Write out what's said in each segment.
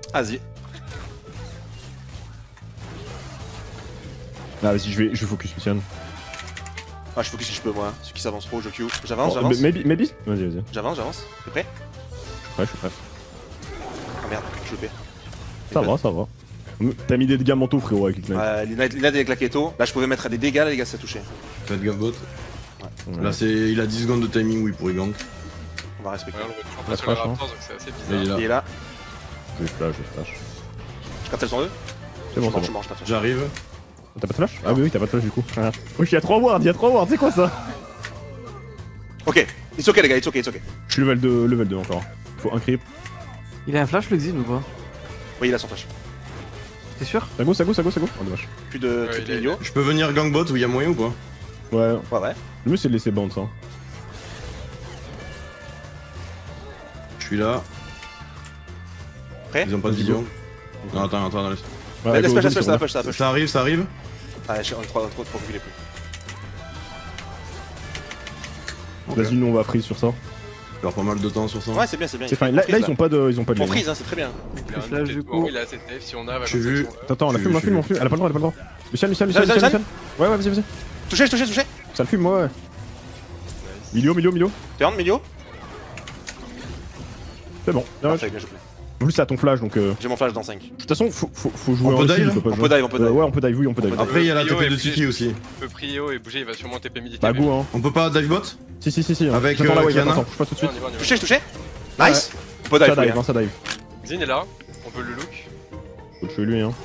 Vas-y. Ah vas-y, je vais focus Lucian. Ah, je focus si je peux, moi. Ceux qui s'avancent trop, je queue. J'avance, Oh, j'avance. maybe. Vas-y, vas-y. J'avance, j'avance. T'es prêt? Je suis prêt. Ah merde, je le fais. Ça va. T'as mis des dégâts mentaux frérot avec Ignite. L'Ignite avec la Keto. Là, je pouvais mettre à des dégâts, là, les gars, ça touchait. Faites gaffe bot. Ouais. Là, il a 10 secondes de timing où il pourrait gank. On va respecter. Ouais, on le sur les Raptors, donc c'est assez bizarre. Il est là. Il est là. Je flash. Je cancel son 2. C'est bon, Je c'est bon. mange, je cancel. J'arrive. T'as pas de flash? Ah oui, t'as pas de flash du coup. Ah. Oui, il y a 3 wards, c'est quoi ça? Ok, it's ok, les gars, it's ok. Je suis level 2 encore. Faut un creep. Il a un flash le Xin ou pas? Oui, il a son flash. T'es sûr? Ça go. Oh dommage. Plus de Ouais, triple il est- milieu. Je peux venir gank bot où il y a moyen ou pas? Ouais, Ouais. le mieux c'est de laisser bounce hein. Je suis là. Prêt? Ils ont pas de vision. Non, attends, laisse. Ouais, Laisse go, push, go, ça go. push. Ça arrive. Ah, on est trop reculé plus. Vas-y, nous on va freeze sur ça. Je perds pas mal de temps sur ça. Ouais, c'est bien. C'est fine. Là, ils ont pas de On lane. freeze, hein, c'est très bien. Il a un flash, update du pour- coup. Il a assez safe, si on a, va J'ai vu. Attends, on la fume. Elle a pas le droit. Lucian. Lucian. Ouais, vas-y. Touché. Ça le fume, ouais. Milieu. Turn, milieu. C'est bon. Bien Parfait, bien joué. En plus, c'est à ton flash donc. De J'ai mon flash dans 5. toute façon, faut jouer On en peut heal, dive pas On jouer. peut dive. Ouais, on peut dive, oui, on peut dive. Après, il y a la Prio TP et de bouger. Tiki aussi. Il peut prio et bouger, il va sûrement TP militaire. Bah, go, hein. On peut pas dive bot? Si. Avec, J'attends la wave, Kiana. attends, je passe tout de suite. On y va. Touché. Nice. On peut dive, Ça oui, dive, hein. ça dive. Xin est là, on peut le look. Faut le tuer lui, hein.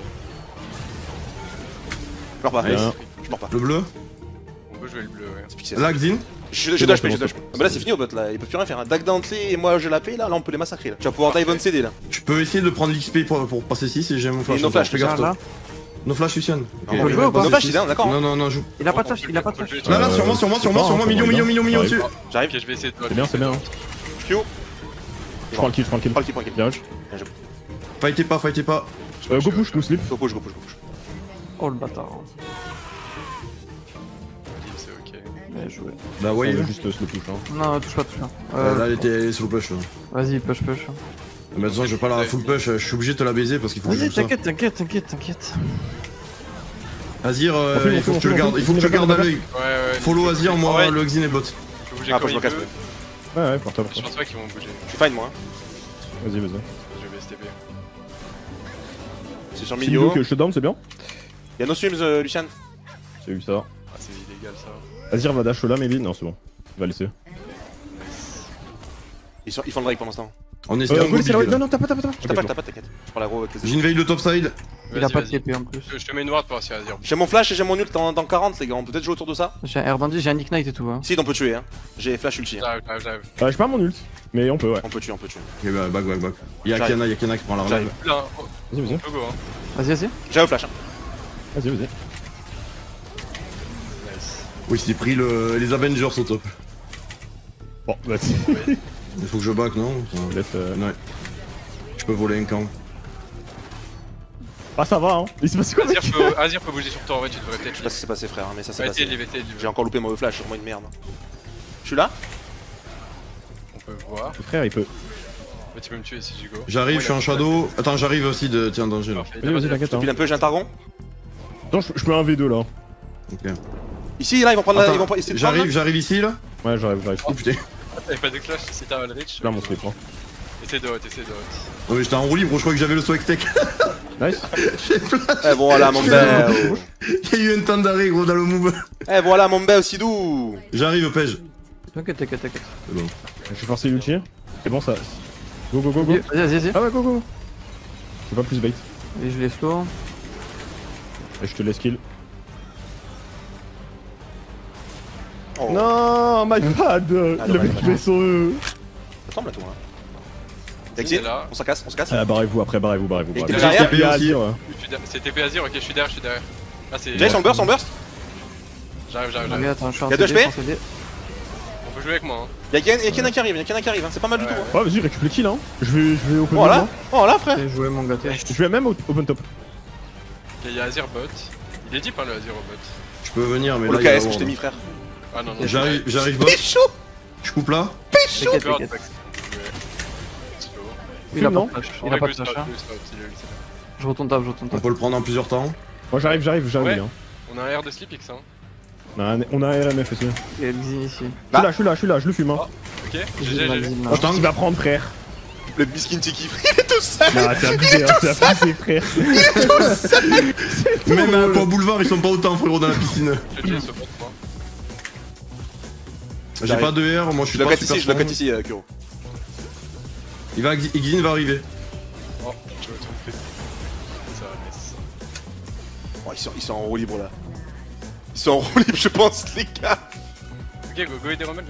Je meurs pas. Nice. Je meurs pas. Le bleu. On peut jouer le bleu, ouais. C'est pixel. Là, Xin. Je dash. Ah bah là c'est fini au bot là, ils peuvent plus rien faire. Un Dag Dantley et moi je la paye là, on peut les massacrer là. Tu vas pouvoir dive on CD là. Je peux essayer de prendre l'XP pour passer 6 et j'ai mon flash. no flash, Fais gaffe, Là, toi. No flash, Lucian. On peut jouer ou pas? No flash il est down, d'accord. Non, joue. il a pas de flash, il a pas de flash. Là, sur moi, milieu, dessus. J'arrive, Ok, je vais essayer de. C'est bien, c'est bien. hein. je Q. Je prends le kill. Prends le kill. Bien rush. Fightez pas. Go push, go sleep. Go push. Oh le bâtard. C'est ok. Bien joué. Bah, Ouais, ouais. juste slow push. Hein. Non, touche pas. Là, elle était sous le push. Là. Vas-y, push. Maintenant, je vais pas la full push. Je suis obligé de te la baiser parce qu'il faut que je Vas-y, joue ça. t'inquiète. Azir, On fume, il faut on que tu le fume, gardes. on Il faut que tu fume, le gardes on à l'œil. Ouais. Follow Azir, moi, Ouais. le Xin et bot. Je peux bouger Ah, comme faut que je me il casse. veut. Ouais, pour toi. Je pense pas qu'ils vont bouger. Je suis fine moi. Vas-y. Je vais STP. C'est sur Si milieu. que je te down, c'est bien. Y'a no swims Lucian. J'ai eu ça. Ah, c'est illégal ça. Azir va dash là, maybe. Non, c'est bon. Il va laisser. Ils font le break pour l'instant. On est Go, laissez la wave. là. Non, t'as pas. Je t'appelle, t'inquiète. Je prends l'aggro avec les J'ai une veille de topside. Il a pas de Vas-y. TP en plus. Je te mets une ward pour essayer à dire. J'ai mon flash et j'ai mon ult dans 40 les gars, on peut peut-être jouer autour de ça. J'ai un air bandit, j'ai un ignite et tout. Hein. Si on peut tuer hein. J'ai flash ulti. Hein. J'arrive. J'ai pas mon ult. Mais on peut, ouais. On peut tuer. Ok, bah, back. Il y a J'arrive. Kiana qui prend la J'arrive. relève. Là, Vas-y. on peut go, hein. Vas-y. J'ai un flash hein. Vas-y. Nice. Oui, c'est pris les Avengers au top. Bon, vas-y. Il faut que je back, non? Laisse. Ouais. Je peux voler un camp. Ah, ça va, hein. Il s'est passé quoi, mec? Azir peut bouger sur toi en vrai, tu devrais Je peut-être. sais pas ce qui s'est passé frère, mais ça s'est Va passé. essayer de lever. J'ai encore loupé mon flash, c'est vraiment une merde. Je suis là. On peut voir. Le frère, il peut. Mais tu peux me tuer si j'y go. J'arrive, je suis en shadow. Attends, j'arrive aussi de. Tiens, danger là. Vas-y, t'inquiète. Hein. Pile un peu, j'ai un targon. Attends, je peux un V2 là. Ok. Ici, là, ils vont prendre la. Ils vont essayer de prendre, là. J'arrive ici là. Ouais, j'arrive. Oh putain. T'avais pas de clash si t'as le reach. Là, mon slip. Hein. Essaye de hot. Non, mais j'étais en roue libre, je crois que j'avais le swag tech. Nice. Eh voilà mon bel. Il y a eu un temps d'arrêt gros dans le move. Eh voilà mon bel aussi doux. J'arrive, pège. T'inquiète. C'est bon. Je vais forcer l'ulti. C'est bon, ça. Go. Vas-y. Ah ouais, go. Je peux pas plus bait. Et je les slow. Et je te laisse kill. Oh. Non, my bad. Il a dommage, tué son E. Ça ressemble à toi hein. C'est Exit, là. on s'en casse. Barrez-vous après, barrez-vous. Et barrez-vous. t'es derrière Il y a Azir, ouais. C'est TP Azir, ok, je suis derrière. Ah, c'est. Jay, son burst. J'arrive. Ok, attends, je suis en Y'a deux CD, HP? sans CD. On peut jouer avec moi, hein. Y'a Kiana qui arrive, hein. C'est pas mal du tout. Hein. Ouais, vas-y, récupère le kill, hein. Je vais open Oh là, top, oh là frère. J'ai joué mon gâté. hein. Je vais même open top. Ok, y'a Azir bot. Il est deep, hein, le Azir au bot. Je peux venir, mais Oh là. le il y a KS que la je t'ai ward. mis frère. Ah non. J'arrive bot. Pécho. Je coupe là. Pécho. T'inquiète. Slow. Il a pas non de flash. En Il a vrai, pas de Gus, flash. hein. c'est lui. Je retourne table, je retourne On table. peut le prendre en plusieurs temps. Moi j'arrive. Ouais. Hein. On a un air de Sleep X, hein. On a un RMF aussi. Il y a Xin ici. Je suis là, je le fume. Hein. Ok, J'ai GG. Xin, là. Attends, il va prendre, frère. Le biskin t'es kiffé, il est tout seul. Non, t'es abusé, hein, t'es abusé, frère. Même à Port Boulevard, ils sont pas autant, frérot, dans la piscine. GG, ce bot, moi. J'ai pas de R, moi je suis Je le pas cut super ici, je le strong. cut ici, Kuro. Xin va arriver. Oh, je me trompé. Ça va, miss. Oh, ils sont en roue libre là. Ils sont en roue libre, je pense, les gars. Ok, go aider Rommel,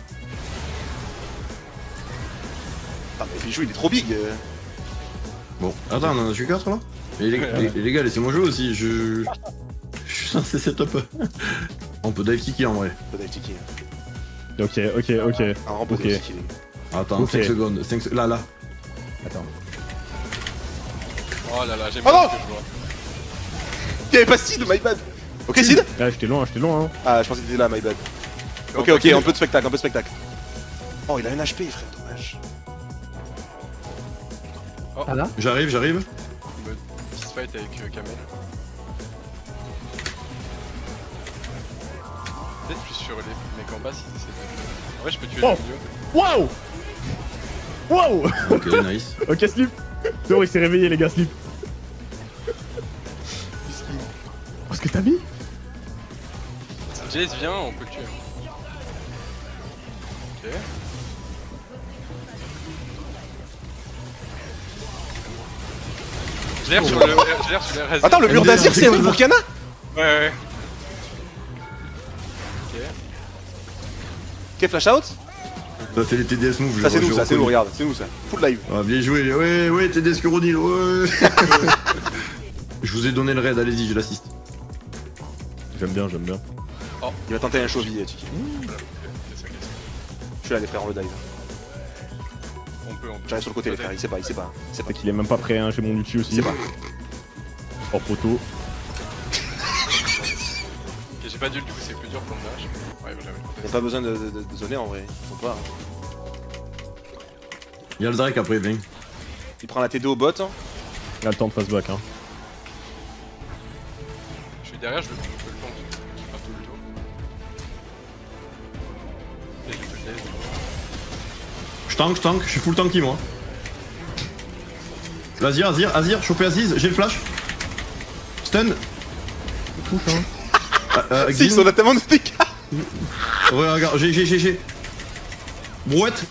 Ah, mais Bijou, il est trop big. Bon, attends, on en a tué 4 là. Et les gars, laissez-moi jouer aussi, je suis censé setup. On peut dive tiki en vrai. Pas dive tiki. Ok. Ah, on peut Ok. dive tiki, les gars. Attends, Ok. 5 secondes. 5 secondes. Là. Attends. Oh là là, j'aime Oh bien non ce que je vois. Il y avait pas Sid, my bad. Ok, Sid. Là, j'étais loin, hein. Ah, je pensais que t'étais là, my bad. Ok, un peu de spectacle, Oh, il a un HP, frère, dommage. Ah là J'arrive. Fist fight avec Kamel. Peut-être plus sur les mecs en bas s'ils essaient de... En vrai, je peux tuer Oh. le milieu. Wow. Ok, nice. Ok, Slip. C'est bon, il s'est réveillé, les gars, Slip. Oh, ce que t'as mis? Jace vient, on peut le tuer. Ok. J'ai l'air sur le RS. Attends, le mur d'Azir, c'est pour Kiana. Ouais. Ok, flash out. Ça, c'est les TDS moves. Ça, c'est j'ai nous, reconnu. regarde, c'est nous ça. Full live. Ah, bien joué. Ouais, TDS Kuronil, ouais. Je vous ai donné le raid, allez-y, je l'assiste. J'aime bien. Il va tenter un Chovy, Tiki. Je suis là, les frères, on le dive. On peut. J'arrive sur le côté, les frères, il sait pas. C'est qu'il est même pas prêt, hein, j'ai mon ulti aussi. Il sait pas. Hors poteau. Ok, j'ai pas d'ult, du coup c'est plus dur pour le dash. Ouais, jamais. Y'a pas besoin de zoner en vrai, faut pas. Y'a le Drake après, viens. Il prend la T2 au bot. Il a le temps de face back, hein. Je suis derrière, je peux le tank. Pas tout le tour. Et je peux le laisse. Je tank, je suis full tanky moi. Azir, choper Aziz, j'ai le flash. Stun. Touche, hein. Si, ils sont a tellement de dégâts. Ouais, regarde, j'ai. Brouette.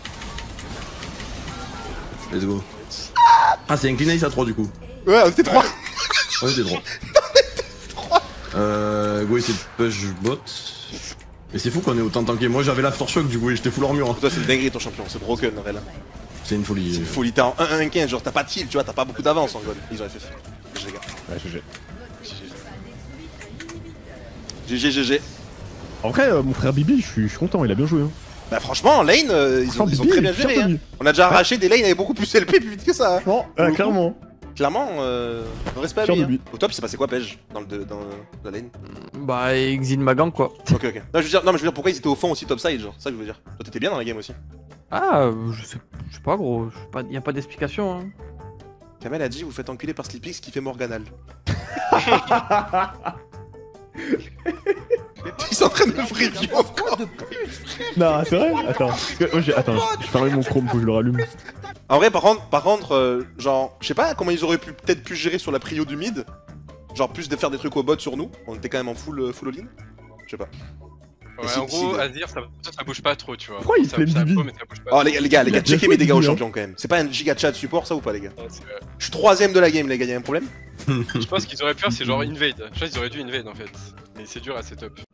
Let's go. Ah, c'est incliné à 3 du coup. Ouais, on était 3. On était 3. Go essayer de push bot. Mais c'est fou qu'on ait autant tanké. Moi j'avais l'aftershock du coup et j'étais full armure. Toi, c'est une dinguerie ton champion, c'est broken en vrai là. C'est une folie. C'est une folie, t'es en 1-1-15, genre t'as pas de heal, tu vois, t'as pas beaucoup d'avance en god. Ils auraient fait ça. GG, gars. Ouais, GG. GG. En vrai, mon frère Bibi, je suis content, il a bien joué. Hein. Bah, franchement, lane, ils ont Bibi, très bien il est géré. fier de Hein. lui. On a déjà arraché des lanes avec beaucoup plus LP plus vite que ça. Hein. Non, clairement. Clairement, respect à Fier lui. de lui. Au top, il s'est passé quoi, Pej, dans la lane? Bah, Xin ma gang quoi. Ok. Non, je veux dire, pourquoi ils étaient au fond aussi topside, genre, c'est ça que je veux dire. Toi, t'étais bien dans la game aussi. Ah, je sais pas gros, y a pas d'explication hein. Kamel a dit, vous faites enculer par Sleepix qui fait Morganal. Ils sont en train de me review encore. Non, c'est vrai. Attends, attends, je ferme mon chrome, faut que je le rallume. En vrai, par contre, genre, je sais pas comment ils auraient peut-être pu gérer sur la prio du mid. Genre, plus de faire des trucs au bot sur nous. On était quand même en full all-in. Je sais pas. Ouais, si- en gros, si- Azir, ça bouge pas trop, tu vois. Pourquoi il ça, flemme ça Bibi peut, mais ça bouge pas Oh, trop. les gars, Il a checkez bien mes fait dégâts au Bibi, hein. champion quand même. C'est pas un giga chat support, ça ou pas, les gars? Ouais, c'est vrai. Je suis 3ème de la game, les gars, y'a un problème? Je pense qu'ils auraient pu faire, c'est genre invade. Je pense qu'ils auraient dû invade en fait. Mais c'est dur à setup.